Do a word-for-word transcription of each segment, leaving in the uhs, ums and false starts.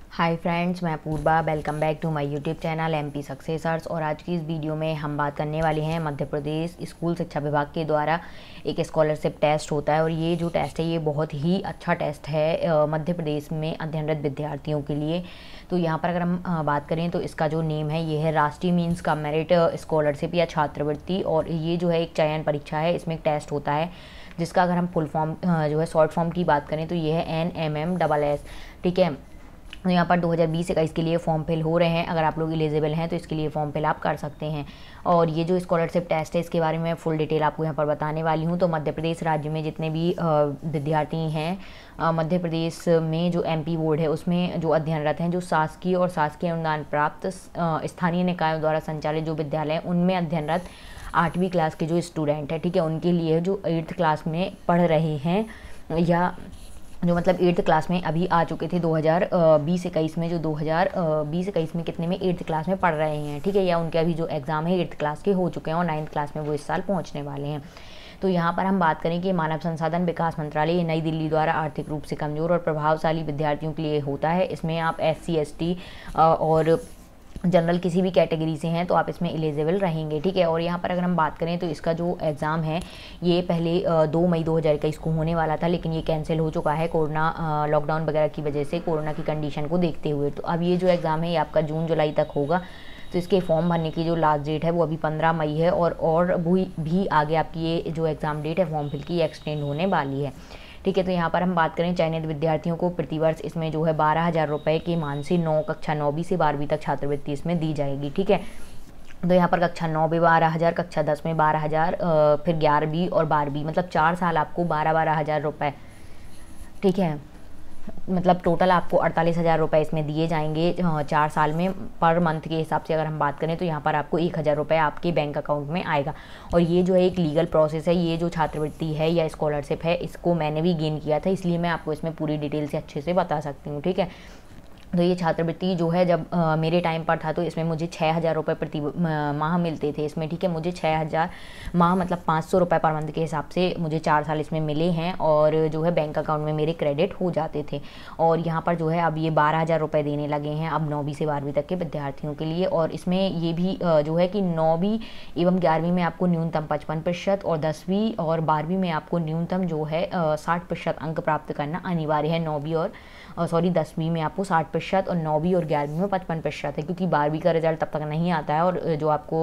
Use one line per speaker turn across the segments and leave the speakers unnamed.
हाय friends, मैं Purva. Welcome back to my YouTube channel MP successors. और आज की इस वीडियो में हम बात करने वाले हैं मध्य प्रदेश स्कूल शिक्षा विभाग के द्वारा एक स्कॉलरशिप टेस्ट होता है। और ये जो टेस्ट है ये बहुत ही अच्छा टेस्ट है मध्य प्रदेश में अध्ययनरत विद्यार्थियों के लिए। तो यहाँ पर अगर हम बात करें तो इसका जो नेम है ये है राष्ट्रीय मीन्स का मेरिट स्कॉलरशिप या छात्रवृत्ति। और ये जो है एक चयन परीक्षा है, इसमें एक टेस्ट होता है जिसका अगर हम फुल फॉर्म जो है शॉर्ट फॉर्म की बात करें तो ये है N M M double S. ठीक है, तो यहाँ पर दो हज़ार बीस इक्कीस के लिए फॉर्म फिल हो रहे हैं। अगर आप लोग एलिजिबल हैं तो इसके लिए फॉर्म फिल आप कर सकते हैं। और ये जो स्कॉलरशिप टेस्ट है इसके बारे में फुल डिटेल आपको यहाँ पर बताने वाली हूँ। तो मध्य प्रदेश राज्य में जितने भी विद्यार्थी हैं, मध्य प्रदेश में जो एमपी बोर्ड है उसमें जो अध्ययनरत हैं, जो शासकीय और शासकीय अनुदान प्राप्त स्थानीय निकायों द्वारा संचालित जो विद्यालय हैं उनमें अध्ययनरत आठवीं क्लास के जो स्टूडेंट है, ठीक है, उनके लिए जो एट्थ क्लास में पढ़ रहे हैं या जो मतलब एट्थ क्लास में अभी आ चुके थे दो हज़ार बीस इक्कीस में, जो दो हज़ार बीस इक्कीस में कितने में एट्थ क्लास में पढ़ रहे हैं, ठीक है, या उनके अभी जो एग्ज़ाम है एट्थ क्लास के हो चुके हैं और नाइन्थ क्लास में वो इस साल पहुंचने वाले हैं। तो यहाँ पर हम बात करें कि मानव संसाधन विकास मंत्रालय नई दिल्ली द्वारा आर्थिक रूप से कमज़ोर और प्रभावशाली विद्यार्थियों के लिए होता है। इसमें आप एस सी एस टी और जनरल किसी भी कैटेगरी से हैं तो आप इसमें एलिजिबल रहेंगे, ठीक है। और यहाँ पर अगर हम बात करें तो इसका जो एग्ज़ाम है ये पहले दो मई दो हज़ार इक्कीस को होने वाला था, लेकिन ये कैंसिल हो चुका है कोरोना लॉकडाउन वगैरह की वजह से, कोरोना की कंडीशन को देखते हुए। तो अब ये जो एग्ज़ाम है ये आपका जून जुलाई तक होगा। तो इसके फॉर्म भरने की जो लास्ट डेट है वो अभी पंद्रह मई है और और भी, भी आगे आपकी ये जो एग्ज़ाम डेट है फॉर्म फिल की एक्सटेंड होने वाली है, ठीक है। तो यहाँ पर हम बात करें चयनित विद्यार्थियों को प्रतिवर्ष इसमें जो है बारह हज़ार रुपये के मान से नौ कक्षा नौवीं से बारहवीं तक छात्रवृत्ति इसमें दी जाएगी, ठीक है। तो यहाँ पर कक्षा नौ में बारह हज़ार, कक्षा दस में बारह हज़ार, फिर ग्यारहवीं और बारहवीं, मतलब चार साल आपको बारह बारह हज़ार रुपये, ठीक है, मतलब टोटल आपको अड़तालीस हज़ार रुपये इसमें दिए जाएंगे चार साल में। पर मंथ के हिसाब से अगर हम बात करें तो यहाँ पर आपको एक हज़ार रुपये आपके बैंक अकाउंट में आएगा। और ये जो है एक लीगल प्रोसेस है। ये जो छात्रवृत्ति है या स्कॉलरशिप है इसको मैंने भी गेन किया था, इसलिए मैं आपको इसमें पूरी डिटेल से अच्छे से बता सकती हूँ, ठीक है। तो ये छात्रवृत्ति जो है जब आ, मेरे टाइम पर था तो इसमें मुझे छः हज़ार रुपये प्रति माह मिलते थे इसमें, ठीक है। मुझे छः हज़ार माह मतलब पाँच सौ रुपये पर मंथ के हिसाब से मुझे चार साल इसमें मिले हैं और जो है बैंक अकाउंट में मेरे क्रेडिट हो जाते थे। और यहाँ पर जो है अब ये बारह हज़ार रुपये देने लगे हैं अब नौवीं से बारहवीं तक के विद्यार्थियों के लिए। और इसमें ये भी जो है कि नौवीं एवं ग्यारहवीं में आपको न्यूनतम पचपन प्रतिशत और दसवीं और बारहवीं में आपको न्यूनतम जो है साठ प्रतिशत अंक प्राप्त करना अनिवार्य है। नौवीं और सॉरी दसवीं में आपको साठ प्रतिशत और नौवीं और ग्यारहवीं में पचपन प्रतिशत है, क्योंकि बारहवीं का रिजल्ट तब तक नहीं आता है और जो आपको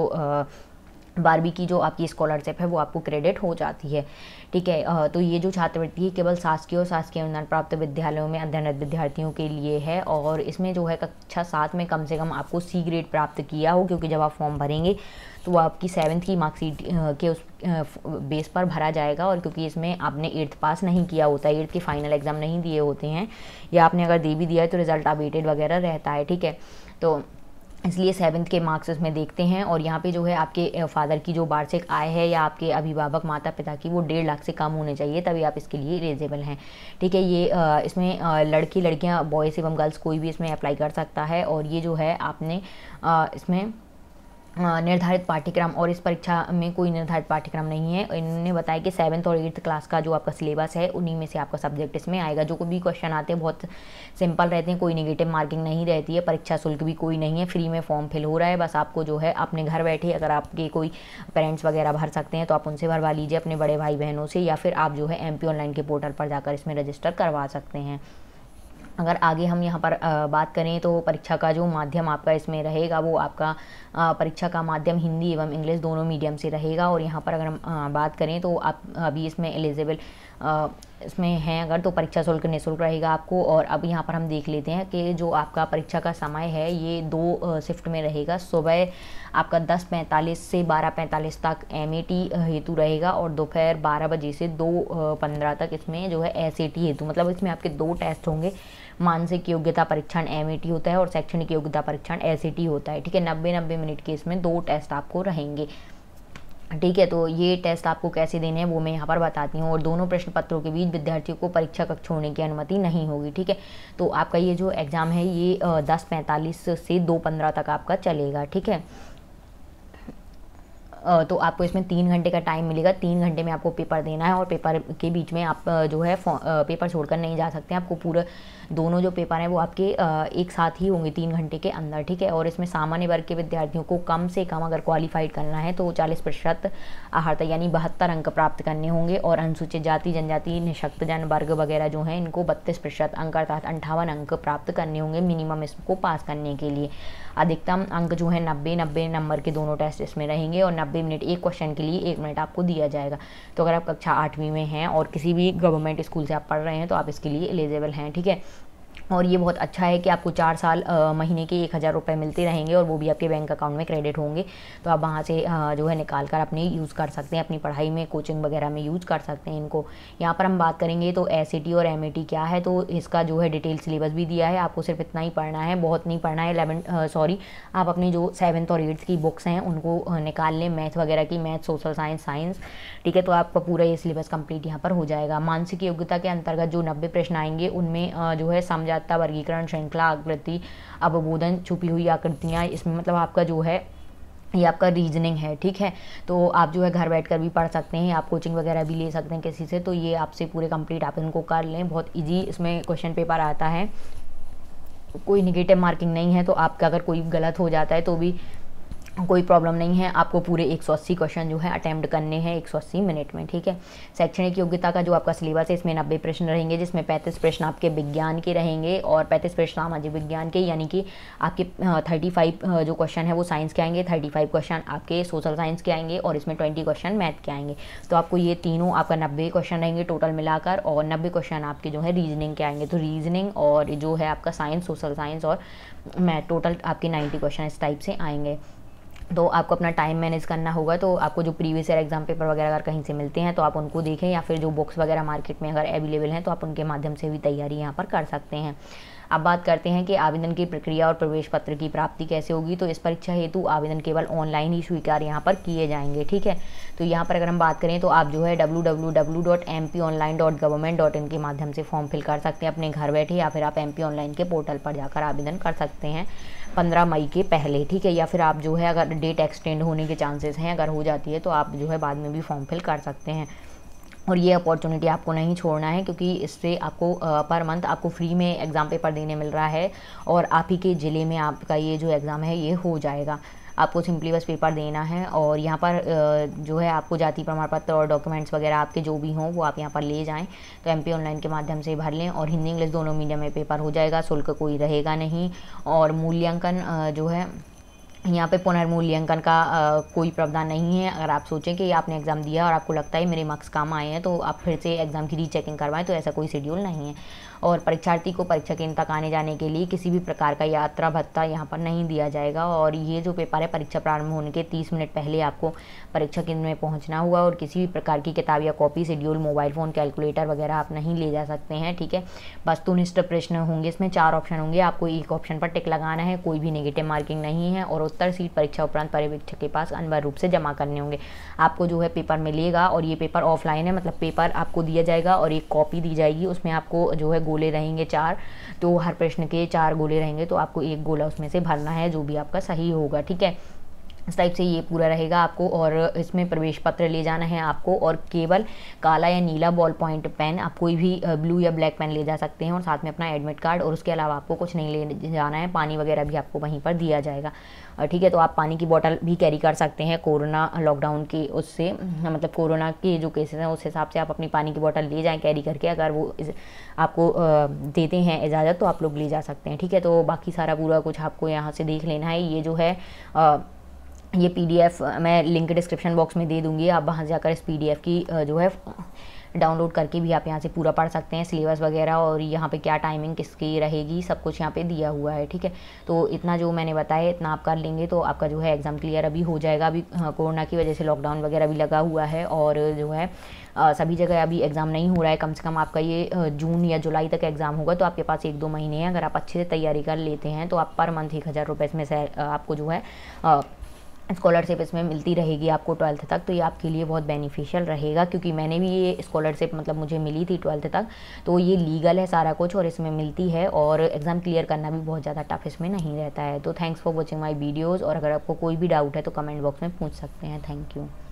बारहवीं की जो आपकी स्कॉलरशिप है वो आपको क्रेडिट हो जाती है, ठीक है। तो ये जो छात्रवृत्ति है केवल शासकीय और शासकीय अनुदान प्राप्त विद्यालयों में अध्ययनरत विद्यार्थियों के लिए है। और इसमें जो है कक्षा सात में कम से कम आपको सी ग्रेड प्राप्त किया हो, क्योंकि जब आप फॉर्म भरेंगे तो वो आपकी सेवन्थ की मार्कशीट के उस बेस पर भरा जाएगा। और क्योंकि इसमें आपने एट्थ पास नहीं किया होता है, एट्थ के फाइनल एग्ज़ाम नहीं दिए होते हैं, या आपने अगर दे भी दिया है तो रिज़ल्ट अवेटेड वगैरह रहता है, ठीक है। तो इसलिए सेवन्थ के मार्क्स इसमें देखते हैं। और यहाँ पे जो है आपके फादर की जो वार्षिक आय है या आपके अभिभावक माता पिता की वो डेढ़ लाख से कम होने चाहिए, तभी आप इसके लिए एलिजिबल हैं, ठीक है। ये इसमें लड़के लड़कियाँ बॉयज़ एवं गर्ल्स कोई भी इसमें अप्लाई कर सकता है। और ये जो है आपने इसमें निर्धारित पाठ्यक्रम, और इस परीक्षा में कोई निर्धारित पाठ्यक्रम नहीं है। इन्होंने बताया कि सेवन्थ और एट्थ क्लास का जो आपका सिलेबस है उन्हीं में से आपका सब्जेक्ट इसमें आएगा। जो कोई भी क्वेश्चन आते हैं बहुत सिंपल रहते हैं, कोई नेगेटिव मार्किंग नहीं रहती है, परीक्षा शुल्क भी कोई नहीं है, फ्री में फॉर्म फिल हो रहा है। बस आपको जो है अपने घर बैठे, अगर आपके कोई पेरेंट्स वगैरह भर सकते हैं तो आप उनसे भरवा लीजिए अपने बड़े भाई बहनों से, या फिर आप जो है एम पी ऑनलाइन के पोर्टल पर जाकर इसमें रजिस्टर करवा सकते हैं। अगर आगे हम यहाँ पर बात करें तो परीक्षा का जो माध्यम आपका इसमें रहेगा वो आपका परीक्षा का माध्यम हिंदी एवं इंग्लिश दोनों मीडियम से रहेगा। और यहाँ पर अगर हम बात करें तो आप अभी इसमें एलिजिबल इसमें हैं अगर तो परीक्षा शुल्क निःशुल्क रहेगा आपको। और अब यहाँ पर हम देख लेते हैं कि जो आपका परीक्षा का समय है ये दो शिफ्ट में रहेगा। सुबह आपका दस पैंतालीस से बारह पैंतालीस तक एम ए टी हेतु रहेगा और दोपहर बारह बजे से दो पंद्रह तक इसमें जो है एस ए टी हेतु, मतलब इसमें आपके दो टेस्ट होंगे। मानसिक योग्यता परीक्षण एम ए टी होता है और शैक्षणिक योग्यता परीक्षण एस ए टी होता है, ठीक है। नब्बे नब्बे मिनट के इसमें दो टेस्ट आपको रहेंगे, ठीक है। तो ये टेस्ट आपको कैसे देने हैं वो मैं यहाँ पर बताती हूँ। और दोनों प्रश्न पत्रों के बीच विद्यार्थियों को परीक्षा कक्ष छोड़ने की अनुमति नहीं होगी, ठीक है। तो आपका ये जो एग्ज़ाम है ये दस पैंतालीस से दो पंद्रह तक आपका चलेगा, ठीक है। अ, तो आपको इसमें तीन घंटे का टाइम मिलेगा। तीन घंटे में आपको पेपर देना है और पेपर के बीच में आप अ, जो है फॉ- अ, पेपर छोड़कर नहीं जा सकते हैं। आपको पूरा दोनों जो पेपर हैं वो आपके अ, एक साथ ही होंगे तीन घंटे के अंदर, ठीक है। और इसमें सामान्य वर्ग के विद्यार्थियों को कम से कम अगर क्वालिफाइड करना है तो चालीस प्रतिशत आहर्ता यानी बहत्तर अंक प्राप्त करने होंगे, और अनुसूचित जाति, जनजाति, निःशक्त जन वर्ग वगैरह जो हैं इनको बत्तीस प्रतिशत अंक अर्थात अंठावन अंक प्राप्त करने होंगे मिनिमम इसको पास करने के लिए। अधिकतम अंक जो है नब्बे नब्बे नंबर के दोनों टेस्ट इसमें रहेंगे, और नब्बे मिनट एक क्वेश्चन के लिए एक मिनट आपको दिया जाएगा। तो अगर आप कक्षा आठवीं में हैं और किसी भी गवर्नमेंट स्कूल से आप पढ़ रहे हैं तो आप इसके लिए एलिजिबल हैं, ठीक है। और ये बहुत अच्छा है कि आपको चार साल अ, महीने के एक हज़ार रुपये मिलते रहेंगे, और वो भी आपके बैंक अकाउंट में क्रेडिट होंगे। तो आप वहाँ से अ, जो है निकाल कर अपनी यूज़ कर सकते हैं, अपनी पढ़ाई में, कोचिंग वगैरह में यूज़ कर सकते हैं इनको। यहाँ पर हम बात करेंगे तो एस ई टी और एम ए टी क्या है, तो इसका जो है डिटेल सिलेबस भी दिया है। आपको सिर्फ इतना ही पढ़ना है, बहुत नहीं पढ़ना है। इलेवन सॉरी आप अपनी जो सेवन्थ और एट्थ की बुक्स हैं उनको अ, निकाल लें, मैथ वगैरह की, मैथ, सोशल साइंस, साइंस, ठीक है। तो आपका पूरा ये सिलेबस कंप्लीट यहाँ पर हो जाएगा। मानसिक योग्यता के अंतर्गत जो नब्बे प्रश्न आएंगे उनमें अ, जो है समझाता, वर्गीकरण, श्रृंखला, आकृति, अवबोधन, छुपी हुई आकृतियाँ, इसमें मतलब आपका जो है ये आपका रीजनिंग है, ठीक है। तो आप जो है घर बैठकर भी पढ़ सकते हैं, आप कोचिंग वगैरह भी ले सकते हैं किसी से। तो ये आपसे पूरे कंप्लीट आप इनको कर लें, बहुत इजी इसमें क्वेश्चन पेपर आता है, कोई निगेटिव मार्किंग नहीं है। तो आपका अगर कोई गलत हो जाता है तो भी कोई प्रॉब्लम नहीं है। आपको पूरे एक सौ अस्सी क्वेश्चन जो है अटेम्प्ट करने हैं एक सौ अस्सी मिनट में, ठीक है। शैक्षणिक योग्यता का जो आपका सिलेबस है इसमें नब्बे प्रश्न रहेंगे, जिसमें पैंतीस प्रश्न आपके विज्ञान के रहेंगे और पैंतीस प्रश्न सामाजिक विज्ञान के, यानी कि आपके थर्टी फाइव जो क्वेश्चन है वो साइंस के आएंगे, थर्टी फाइव क्वेश्चन आपके सोशल साइंस के आएंगे, और इसमें ट्वेंटी क्वेश्चन मैथ के आएंगे। तो आपको ये तीनों आपका नब्बे क्वेश्चन रहेंगे टोटल मिलाकर, और नब्बे क्वेश्चन आपके जो है रीजनिंग के आएंगे। तो रीजनिंग और जो है आपका साइंस, सोशल साइंस और मैथ, टोटल आपके नाइन्टी क्वेश्चन इस टाइप से आएंगे। तो आपको अपना टाइम मैनेज करना होगा। तो आपको जो प्रीवियस ईयर एग्जाम पेपर वगैरह अगर कहीं से मिलते हैं तो आप उनको देखें, या फिर जो बुक्स वगैरह मार्केट में अगर अवेलेबल हैं तो आप उनके माध्यम से भी तैयारी यहाँ पर कर सकते हैं। अब बात करते हैं कि आवेदन की प्रक्रिया और प्रवेश पत्र की प्राप्ति कैसे होगी। तो इस परीक्षा हेतु आवेदन केवल ऑनलाइन ही स्वीकार यहाँ पर किए जाएंगे, ठीक है। तो यहाँ पर अगर हम बात करें तो आप जो है W W W dot M P online dot government dot in के माध्यम से फॉर्म फिल कर सकते हैं अपने घर बैठे, या फिर आप एम पी ऑनलाइन के पोर्टल पर जाकर आवेदन कर सकते हैं पंद्रह मई के पहले, ठीक है। या फिर आप जो है अगर डेट एक्सटेंड होने के चांसेस हैं, अगर हो जाती है तो आप जो है बाद में भी फॉर्म फिल कर सकते हैं। और ये अपॉर्चुनिटी आपको नहीं छोड़ना है, क्योंकि इससे आपको पर मंथ आपको फ्री में एग्ज़ाम पेपर देने मिल रहा है, और आप ही के ज़िले में आपका ये जो एग्ज़ाम है ये हो जाएगा। आपको सिंपली बस पेपर देना है, और यहाँ पर जो है आपको जाति प्रमाण पत्र और डॉक्यूमेंट्स वगैरह आपके जो भी हों वो आप यहाँ पर ले जाएं। तो एमपी ऑनलाइन के माध्यम से भर लें, और हिंदी इंग्लिश दोनों मीडियम में पेपर हो जाएगा, शुल्क कोई रहेगा नहीं। और मूल्यांकन जो है यहाँ पे पुनर्मूल्यांकन का आ, कोई प्रावधान नहीं है। अगर आप सोचें कि आपने एग्ज़ाम दिया और आपको लगता है मेरे मार्क्स कम आए हैं तो आप फिर से एग्ज़ाम की रीचेकिंग करवाएं, तो ऐसा कोई शेड्यूल नहीं है। और परीक्षार्थी को परीक्षा केंद्र तक आने जाने के लिए किसी भी प्रकार का यात्रा भत्ता यहाँ पर नहीं दिया जाएगा। और ये जो पेपर है परीक्षा प्रारंभ होने के तीस मिनट पहले आपको परीक्षा केंद्र में पहुँचना होगा, और किसी भी प्रकार की किताब या copy, schedule, mobile phone, calculator वगैरह आप नहीं ले जा सकते हैं, ठीक है। वस्तुनिष्ठ प्रश्न होंगे, इसमें चार ऑप्शन होंगे, आपको एक ऑप्शन पर टिक लगाना है, कोई भी नेगेटिव मार्किंग नहीं है। और उत्तर सीट परीक्षा उपरांत पर्यवेक्षक के पास अनिवार्य रूप से जमा करने होंगे। आपको जो है पेपर मिलेगा, और ये पेपर ऑफलाइन है, मतलब पेपर आपको दिया जाएगा और एक कॉपी दी जाएगी, उसमें आपको जो है गोले रहेंगे चार, तो हर प्रश्न के चार गोले रहेंगे, तो आपको एक गोला उसमें से भरना है जो भी आपका सही होगा, ठीक है। इस टाइप से ये पूरा रहेगा आपको। और इसमें प्रवेश पत्र ले जाना है आपको, और केवल काला या नीला बॉल पॉइंट पेन, आप कोई भी ब्लू या ब्लैक पेन ले जा सकते हैं, और साथ में अपना एडमिट कार्ड, और उसके अलावा आपको कुछ नहीं ले जाना है। पानी वगैरह भी आपको वहीं पर दिया जाएगा, ठीक है। तो आप पानी की बोतल भी कैरी कर सकते हैं, कोरोना लॉकडाउन के उससे मतलब कोरोना के जो केसेस हैं उस हिसाब से आप अपनी पानी की बोतल ले जाएं कैरी करके, अगर वो आपको देते हैं इजाज़त तो आप लोग ले जा सकते हैं, ठीक है। तो बाकी सारा पूरा कुछ आपको यहाँ से देख लेना है। ये जो है आ, ये पीडीएफ मैं लिंक डिस्क्रिप्शन बॉक्स में दे दूँगी, आप वहाँ जाकर इस पीडीएफ की जो है डाउनलोड करके भी आप यहाँ से पूरा पढ़ सकते हैं, सिलेबस वगैरह, और यहाँ पे क्या टाइमिंग किसकी रहेगी सब कुछ यहाँ पे दिया हुआ है, ठीक है। तो इतना जो मैंने बताया इतना आप कर लेंगे तो आपका जो है एग्ज़ाम क्लियर अभी हो जाएगा। अभी कोरोना की वजह से लॉकडाउन वगैरह भी लगा हुआ है, और जो है आ, सभी जगह अभी एग्ज़ाम नहीं हो रहा है। कम से कम आपका ये जून या जुलाई तक एग्ज़ाम होगा, तो आपके पास एक दो महीने हैं। अगर आप अच्छे से तैयारी कर लेते हैं तो आप पर मंथ एक हज़ार रुपये इसमें से आपको जो है आ, स्कॉलरशिप इसमें मिलती रहेगी आपको ट्वेल्थ तक, तो ये आपके लिए बहुत बेनिफिशियल रहेगा, क्योंकि मैंने भी ये स्कॉलरशिप मतलब मुझे मिली थी ट्वेल्थ तक, तो ये लीगल है सारा कुछ और इसमें मिलती है, और एग्ज़ाम क्लियर करना भी बहुत ज़्यादा टफ इसमें नहीं रहता है। तो thanks for watching my videos, और अगर आपको कोई भी डाउट है तो कमेंट बॉक्स में पूछ सकते हैं। Thank you.